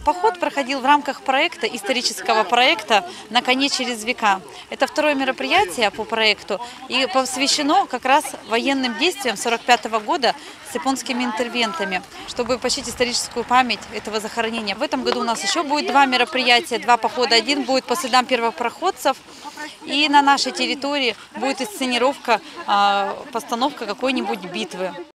Поход проходил в рамках проекта, исторического проекта «На коне через века». Это второе мероприятие по проекту и посвящено как раз военным действиям 1945 года с японскими интервентами, чтобы почтить историческую память этого захоронения. В этом году у нас еще будет два мероприятия, два похода. Один будет по следам первопроходцев, и на нашей территории будет инсценировка, постановка какой-нибудь битвы.